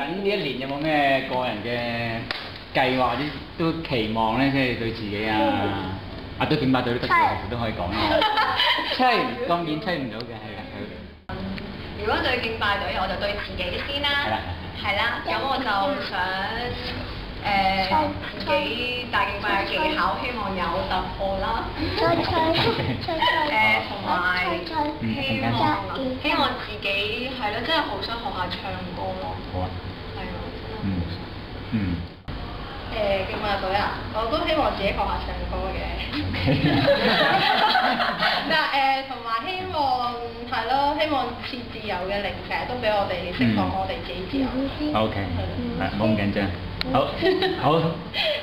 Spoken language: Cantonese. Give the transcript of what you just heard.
緊呢一年有冇咩個人嘅計劃都期望咧？即係對自己啊，對敬拜隊都得嘅，其實都可以講嘅。猜當然猜唔到嘅，係啦。 如果對敬拜隊，我就對自己先啦。係啦。咁我就想自己帶敬拜嘅技巧，希望有突破啦。同埋希望自己係咯，真係好想學下唱歌咯。 好啊。 係啊， 嗯。 敬拜隊啊，我都希望自己學下唱歌嘅。但同埋希望係咯，希望似自由嘅靈成日都俾我哋釋放我哋自己自由。 OK，係，唔好咁緊張。好。